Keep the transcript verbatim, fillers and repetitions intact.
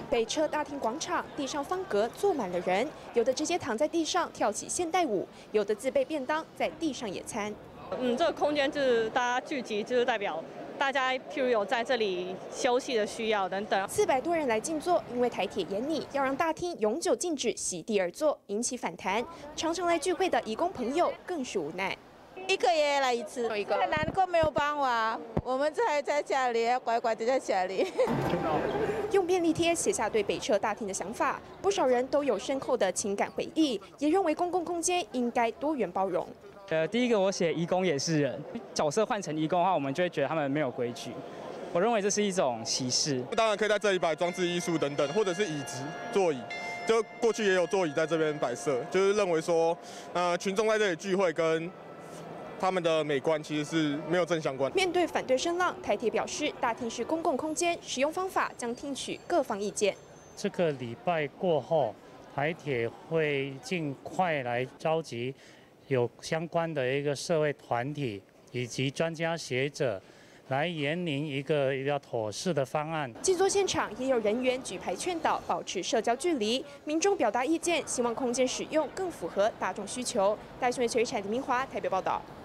北车大厅广场地上方格坐满了人，有的直接躺在地上跳起现代舞，有的自备便当在地上野餐。 嗯，这个空间就是大家聚集，就是代表大家譬如有在这里休息的需要等等。 四百多人来静坐，因为台铁严拟要让大厅永久禁止席地而坐，引起反弹。常常来聚会的移工朋友更是无奈。 一个月来一次，一个难过没有帮我，我们这还在家里，乖乖的在家里。 用便利贴写下对北车大厅的想法，不少人都有深厚的情感回忆，也认为公共空间应该多元包容。 呃，第一个我写移工也是人，角色换成移工的话，我们就会觉得他们没有规矩。我认为这是一种歧视。 当然可以在这里摆装置艺术等等，或者是椅子、座椅。 就过去也有座椅在这边摆设，就是认为说，呃，群众在这里聚会跟他们的美观其实是没有正相关。 面对反对声浪，台铁表示，大厅是公共空间，使用方法将听取各方意见。 这个礼拜过后，台铁会尽快来召集有相关的一个社会团体以及专家学者。 来研拟一个比较妥适的方案。 静坐现场也有人员举牌劝导，保持社交距离。民众表达意见，希望空间使用更符合大众需求。大新闻全产李明华台北报道。